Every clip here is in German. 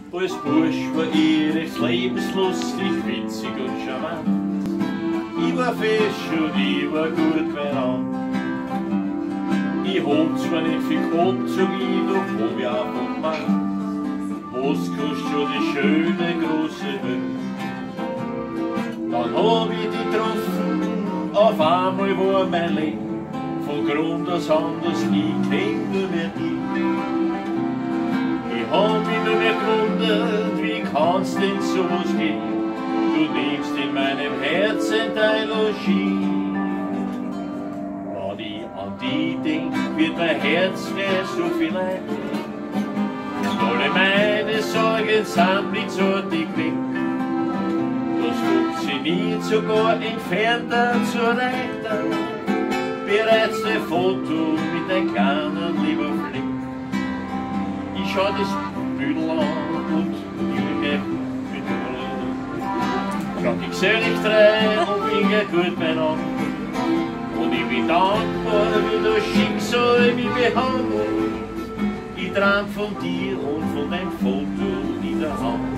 Als Bursch war ich recht lebenslustig, witzig und charmant. Ich war fesch und ich war gut beieinander. Ich hab zwar nicht viel gehabt, sag ich, doch hab ich auch von Mann. Was kostet schon die schöne große Welt? Dann hab ich die getroffen, auf einmal war mein Leben von Grund aus anders, ich kenn nur mehr dich. Ich hab mich nur mehr gewundert, wie kann's denn sowas gehen? Du nimmst in meinem Herzen dein Logis. Wenn ich an die denk, wird mein Herz mir so viel leid. Und alle meine Sorgen sind blitzartig weg. Das funktioniert sogar entfernter zu erreichen. Bereits ein Foto mit einem kleinen lieber Flick. Ich schau das Büdel an und lüge mit der Schau ich seh nicht rein und bin gut beieinander. Und ich bin dankbar, wie das Schicksal mich behandelt. Ich träum von dir und von deinem Foto in der Hand.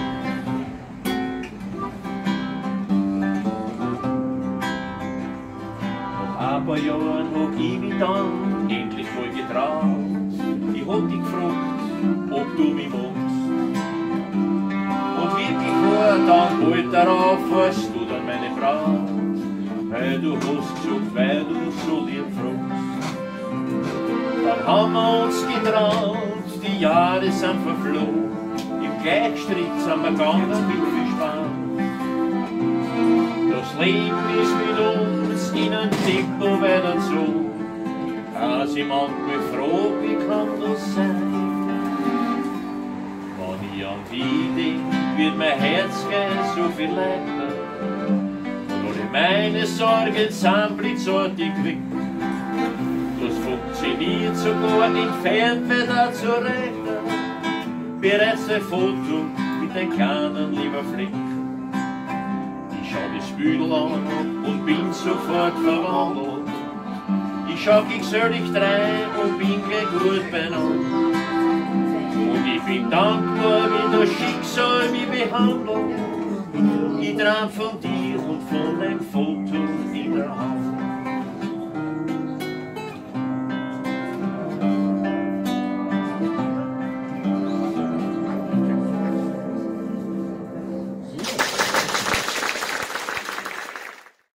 Nach ein paar Jahren hab ich mich dann endlich mal getraut. Ich hab dich gefragt, ob du mich magst. Und wirklich war dann bald darauf, warst du dann meine Braut. Weil du hast gesagt, weil du so lieb fragst. Dann haben wir uns getraut, die Jahre sind verflogen. Im Gleichstritt sind wir gegangen mit viel Spaß. Das Leben ist mit uns in ein Tempo weitergezogen. Dass ich manchmal frage, wie kann das sein? Wenn ich an die denk, wird mein Herz gleich so viel leichter. Und alle meine Sorgen sind blitzartig weg. Das funktioniert sogar entfernt weiter zu rechnen. Bereits ein Foto mit einem kleinen lieber Fleck. Ich schau das Büdel an und bin sofort verwandelt. Ich schau gesellig rein und bin gleich gut beieinander. Und ich bin dankbar, wie das Schicksal mich behandelt. Ich träum von dir und von deinem Foto in der Hand.